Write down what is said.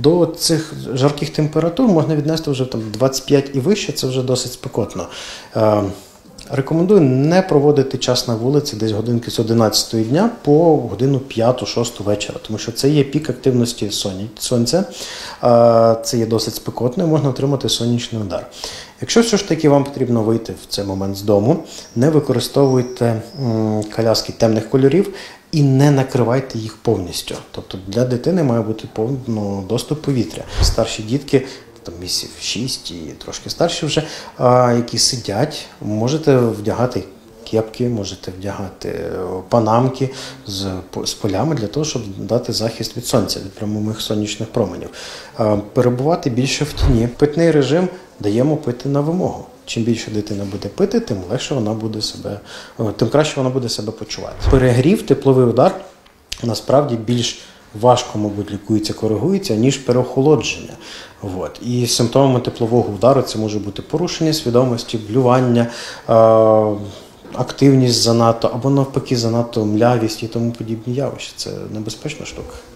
До цих жарких температур можна віднести вже 25 і вище, це вже досить спекотно. Рекомендую не проводити час на вулиці десь годинки з 11 дня по годину 5-6 вечора, тому що це є пік активності сонця, це є досить спекотно і можна отримати сонячний удар. Якщо все ж таки вам потрібно вийти в цей момент з дому, не використовуйте коляски темних кольорів і не накривайте їх повністю. Тобто для дитини має бути доступ повітря. Старші дітки, місяців 6 і трошки старші вже, які сидять, можете вдягати кепки, можете вдягати панамки з полями для того, щоб дати захист від сонця, від прямих сонячних променів. Перебувати більше в тіні. Питний режим даємо пити на вимогу. Чим більше дитина буде пити, тим краще вона буде себе почувати. Перегрів, тепловий удар насправді більш важко, мабуть, лікується, коригується, ніж переохолодження. І симптомами теплового удару це може бути порушення свідомості, блювання, активність занадто, або навпаки занадто млявість і тому подібні явища. Це небезпечна штука.